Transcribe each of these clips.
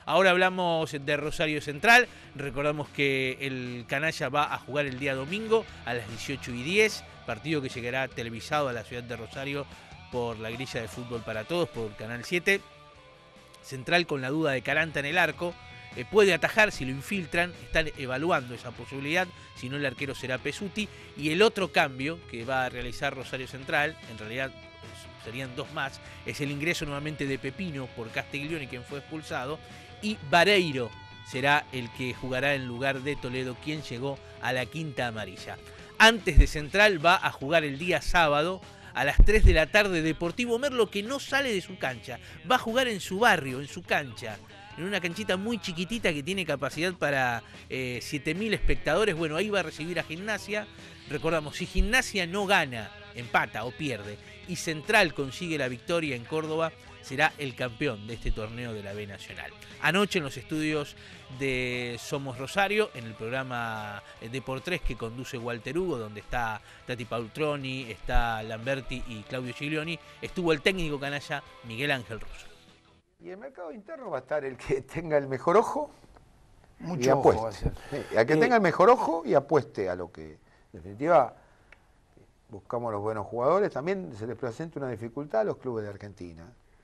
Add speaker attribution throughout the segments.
Speaker 1: Ahora hablamos de Rosario Central. Recordamos que el canalla va a jugar el día domingo a las 18:10, partido que llegará televisado a la ciudad de Rosario por la grilla de Fútbol para Todos, por Canal 7. Central con la duda de Caranta en el arco. Puede atajar si lo infiltran, están evaluando esa posibilidad, si no el arquero será Pesuti. Y el otro cambio que va a realizar Rosario Central, en realidad serían dos más, es el ingreso nuevamente de Pepino por Castiglioni, quien fue expulsado, y Vareiro será el que jugará en lugar de Toledo, quien llegó a la quinta amarilla. Antes de Central va a jugar el día sábado a las 3 de la tarde Deportivo Merlo, que no sale de su cancha, va a jugar en su barrio, en su cancha, en una canchita muy chiquitita que tiene capacidad para 7.000 espectadores. Bueno, ahí va a recibir a Gimnasia. Recordamos, si Gimnasia no gana, empata o pierde, y Central consigue la victoria en Córdoba, será el campeón de este torneo de la B Nacional. Anoche en los estudios de Somos Rosario, en el programa de Por Tres que conduce Walter Hugo, donde está Tati Paultroni, está Lamberti y Claudio Giglioni, estuvo el técnico canalla Miguel Ángel Russo.
Speaker 2: Y en el mercado interno va a estar el que tenga el mejor ojo
Speaker 3: Mucho
Speaker 2: y apueste.
Speaker 3: ojo va a ser.
Speaker 2: Sí, el que tenga el mejor ojo y apueste a lo que, en definitiva, buscamos los buenos jugadores. También se les presenta una dificultad a los clubes de Argentina.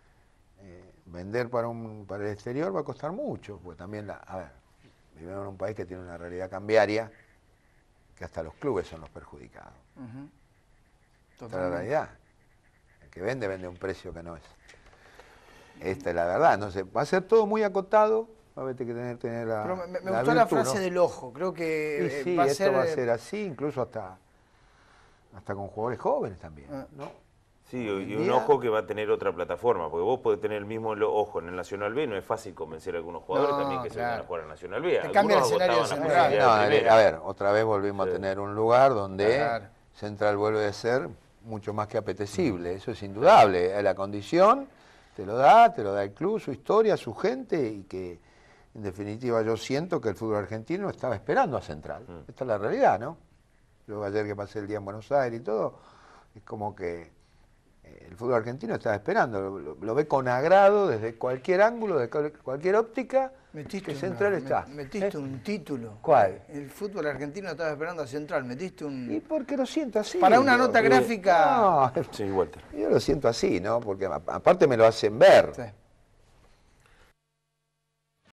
Speaker 2: Vender para el exterior va a costar mucho, porque también, vivimos en un país que tiene una realidad cambiaria que hasta los clubes son los perjudicados. Esta es la realidad. El que vende a un precio que no es. Esta es la verdad, no sé, va a ser todo muy acotado, va a haber que tener la.
Speaker 3: Pero me gustó la frase, ¿no?, del ojo, creo que
Speaker 2: sí, va a ser así, incluso hasta con jugadores jóvenes también, ¿no?
Speaker 4: Sí, y un ojo que va a tener otra plataforma, porque vos podés tener el mismo ojo en el Nacional B, no es fácil convencer a algunos jugadores también que se van a jugar al Nacional B.
Speaker 3: Te cambia el escenario de Central.
Speaker 2: A ver, otra vez volvimos a tener un lugar donde Central vuelve a ser mucho más que apetecible, eso es indudable, la condición te lo da el club, su historia, su gente, y que en definitiva yo siento que el fútbol argentino estaba esperando a Central. Esta es la realidad, ¿no? Luego ayer que pasé el día en Buenos Aires y todo, es como que el fútbol argentino estaba esperando, lo ve con agrado desde cualquier ángulo, de cualquier óptica, que Central está.
Speaker 3: Metiste un título.
Speaker 2: ¿Cuál?
Speaker 3: El fútbol argentino estaba esperando a Central, metiste un...
Speaker 2: ¿Y por qué lo siento así?
Speaker 3: Para una nota gráfica...
Speaker 2: No,
Speaker 4: sí, Walter.
Speaker 2: Yo lo siento así, ¿no? Porque aparte me lo hacen ver.
Speaker 3: Sí.